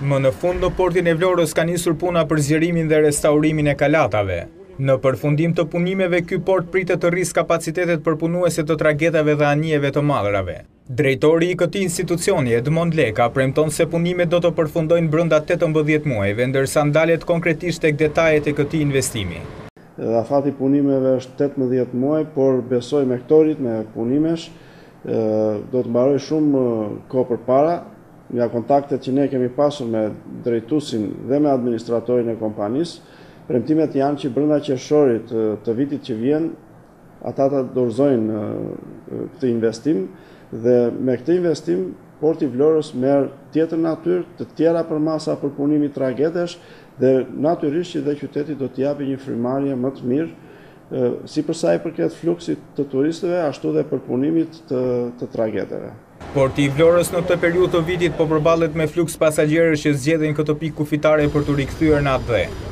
Më në fund në portin e Vlorës ka nisur puna për zgjerimin dhe restaurimin e kalatave. Në përfundim të punimeve, ky port pritet të rrisë kapacitetet për punuese të tragedave dhe anijeve të mallrave. Drejtori i këtij institucioni, Edmond Leka, premton se punimet do të përfundojnë brenda 18 muajve, ndërsa ndalet konkretisht tek detajet e këtij investimi. Afati punimeve është 18 muaj, por besoj me këto ritme punimesh do të mbaroj shumë kohë përpara. Nga kontaktet që ne kemi pasur me drejtuesin dhe me administratorin e kompanisë, premtimet janë që brenda qershorit të vitit që vjen, ata të dorëzojnë këtë investim dhe me këtë investim porti Vlorës merr tjetër natyrë, të tjera përmasa për punimin e tragedesh dhe natyrisht që dhe qyteti do të japë një frymarrje më të mirë si për sa i përket fluksit të turistëve, ashtu dhe për punimit të tragedeve. Porti i Vlorës në këtë periudhë të vitit po përballet me fluks pasagjerësh që zgjedhin këtë pikë kufitare për të rikthyer në atë.